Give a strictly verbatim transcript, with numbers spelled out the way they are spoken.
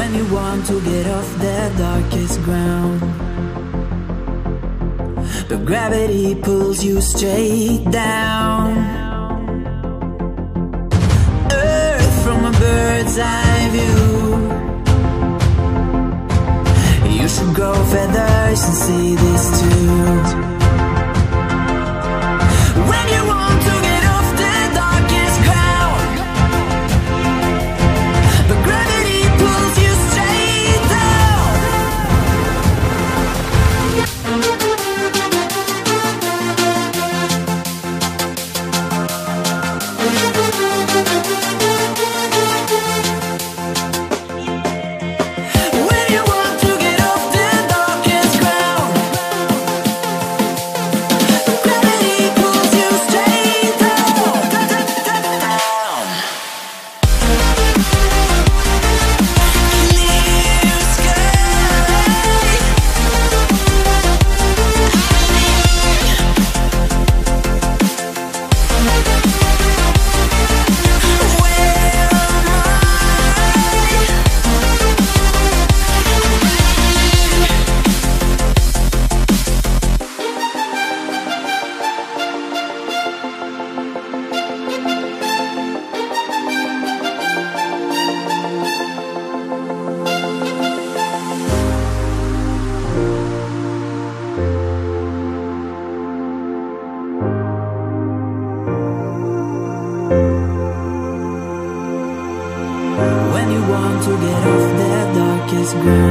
When you want to get off the darkest ground, but gravity pulls you straight down. Earth from a bird's eye view. You should grow feathers and see this too. When you want to get off the darkest ground, but gravity pulls you straight down. When you want to get off the darkest ground, but gravity pulls you straight down, down, down, down. Clear sky. When you want to get off the darkest ground,